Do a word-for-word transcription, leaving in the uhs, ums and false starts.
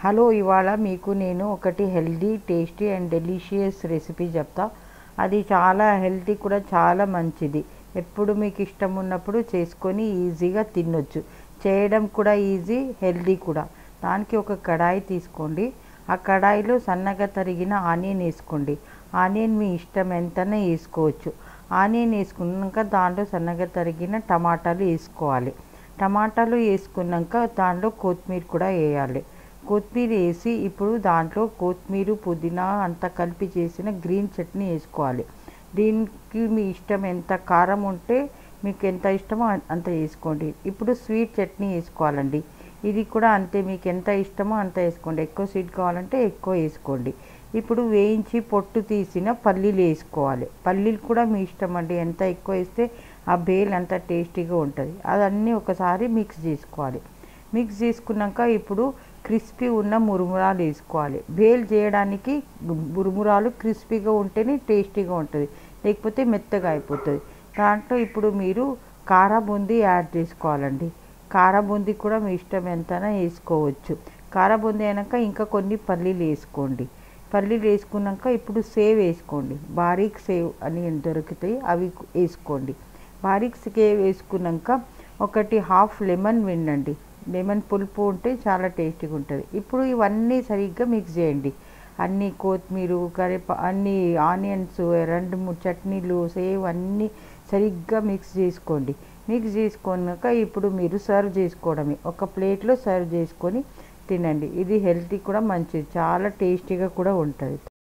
Hello, ఇవాళ మీకు నేను ఒకటి healthy, tasty and delicious recipe చెప్తా. అది చాలా హెల్తీ కూడా, చాలా మంచిది. ఎప్పుడు మీకు ఇష్టం ఉన్నప్పుడు చేసుకొని ఈజీగా తినొచ్చు. చేయడం కూడా ఈజీ, హెల్దీ కూడా. దానికి ఒక కడాయి తీసుకోండి. ఆ కడాయిలో సన్నగా తరిగిన ఆనియన్ వేసుకోండి. ఆనియన్ మీ ఇష్టం ఎంతనే వేసుకోవచ్చు. ఆనియన్ వేసుకున్నాక దాంట్లో సన్నగా తరిగిన టమాటాలు వేసుకోవాలి. టమాటాలు వేసుకున్నాక దాంట్లో కొత్తిమీర కూడా వేయాలి. కొత్తిమీర వేసి ఇప్పుడు దాంట్లో కొత్తిమీర, పుదీనా అంతా కలిపి చేసిన గ్రీన్ చట్నీ వేసుకోవాలి. దీనికి మీ ఇష్టం, ఎంత కారం ఉంటే మీకు ఎంత ఇష్టమో అంత వేసుకోండి. ఇప్పుడు స్వీట్ చట్నీ వేసుకోవాలండి. ఇది కూడా అంతే, మీకు ఎంత ఇష్టమో అంత వేసుకోండి. ఎక్కువ స్వీట్ కావాలంటే ఎక్కువ వేసుకోండి. ఇప్పుడు వేయించి పొట్టు తీసిన పల్లీలు వేసుకోవాలి. పల్లీలు కూడా మీ ఇష్టం అండి, ఎంత ఎక్కువ వేస్తే ఆ బేల్ అంత టేస్టీగా ఉంటుంది. అదన్నీ ఒకసారి మిక్స్ చేసుకోవాలి. మిక్స్ చేసుకున్నాక ఇప్పుడు క్రిస్పీ ఉన్న మురుమురాలు వేసుకోవాలి. బేల్ చేయడానికి మురుమురాలు క్రిస్పీగా ఉంటేనే టేస్టీగా ఉంటుంది, లేకపోతే మెత్తగా అయిపోతుంది. దాంట్లో ఇప్పుడు మీరు కారా బూందీ యాడ్ చేసుకోవాలండి. కారా బూందీ కూడా మీ ఇష్టం ఎంతైనా వేసుకోవచ్చు. కారా బూందీ అయినాక ఇంకా కొన్ని పల్లీలు వేసుకోండి. పల్లీలు వేసుకున్నాక ఇప్పుడు సేవ్ వేసుకోండి. బారీక్ సేవ్ అని దొరుకుతాయి, అవి వేసుకోండి. బారీక్ సేవ్ వేసుకున్నాక ఒకటి హాఫ్ లెమన్ పిండండి. లెమన్ పులుపు ఉంటే చాలా టేస్టీగా ఉంటుంది. ఇప్పుడు ఇవన్నీ సరిగ్గా మిక్స్ చేయండి. అన్నీ కొత్తిమీర, కరివేపా అన్నీ ఆనియన్స్, రెండు మూడు చట్నీలు, సేవ్ అన్నీ సరిగ్గా మిక్స్ చేసుకోండి. మిక్స్ చేసుకున్నాక ఇప్పుడు మీరు సర్వ్ చేసుకోవడమే. ఒక ప్లేట్లో సర్వ్ చేసుకొని తినండి. ఇది హెల్తీ కూడా మంచిది, చాలా టేస్టీగా కూడా ఉంటుంది.